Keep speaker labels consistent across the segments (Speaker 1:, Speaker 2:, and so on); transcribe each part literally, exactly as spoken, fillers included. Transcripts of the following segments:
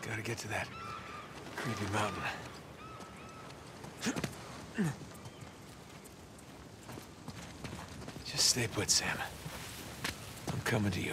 Speaker 1: Gotta get to that creepy mountain. Just stay put, Sam. I'm coming to you.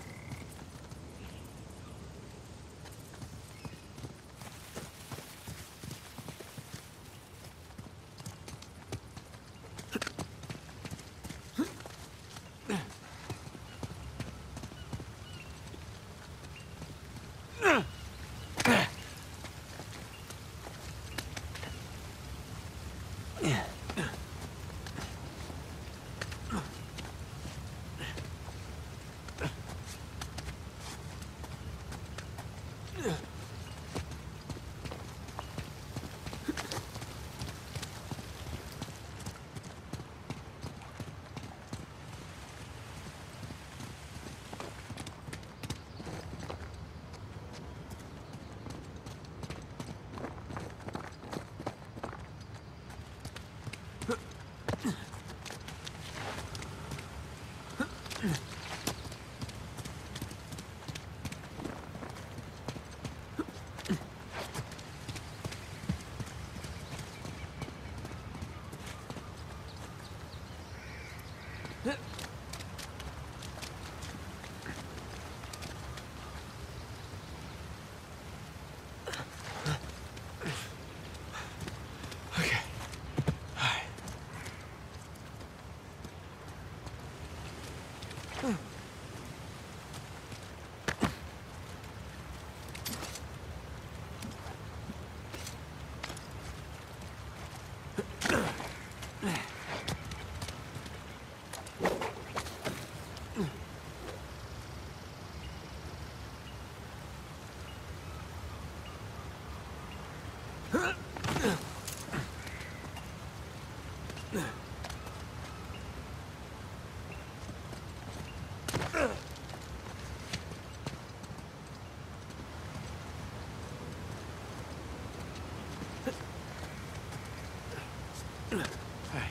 Speaker 1: Hey,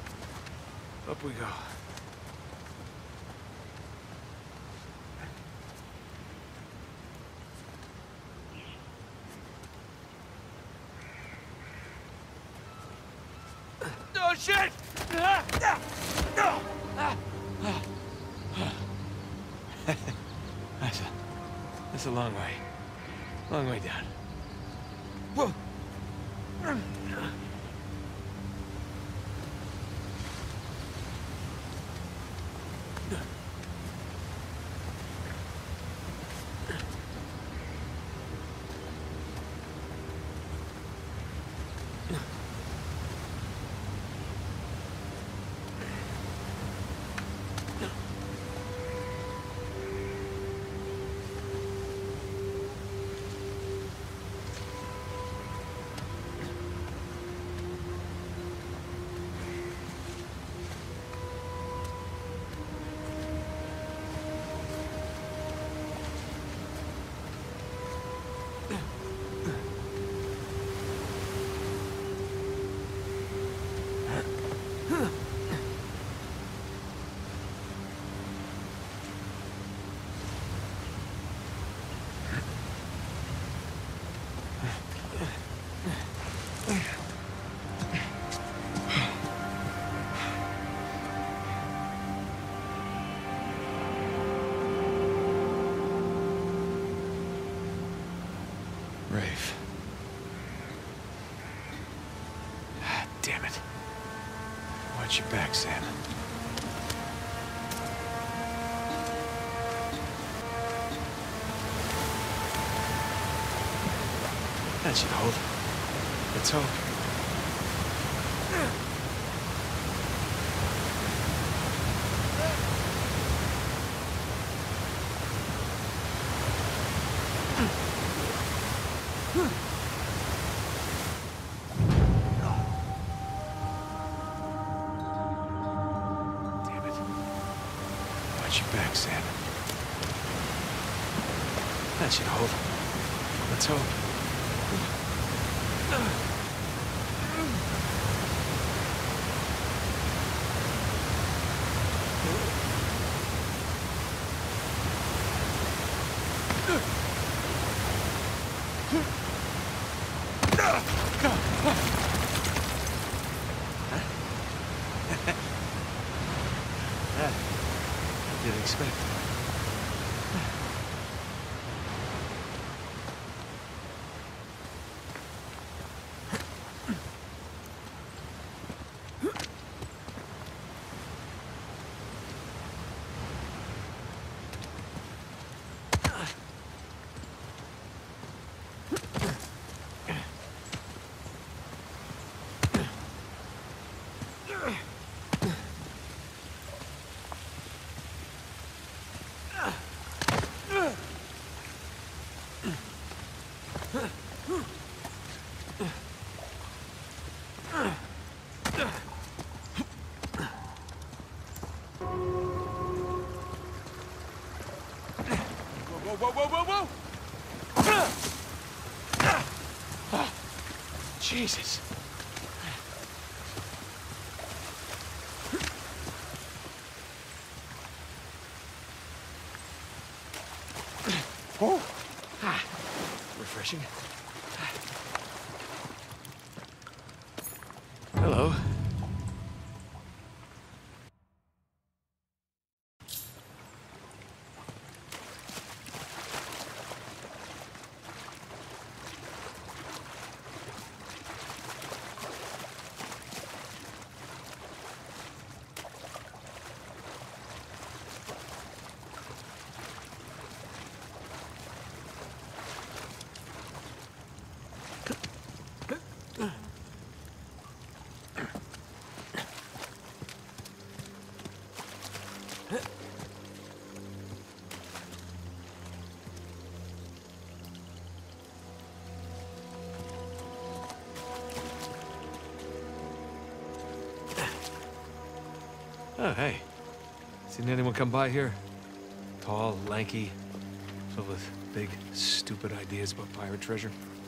Speaker 1: up we go. Oh shit! That's a, that's a long way. Long way down. Whoa! Rafe. Ah, damn it. Watch your back, Sam. That should hold. Let's hope. Damn it. Watch your back, Sam. That should hold. Let's hope. That I didn't expect. Whoa, whoa, whoa, whoa! Oh, Jesus. Oh, ah, refreshing. Hello. Oh, hey. Seen anyone come by here? Tall, lanky, filled with big, stupid ideas about pirate treasure?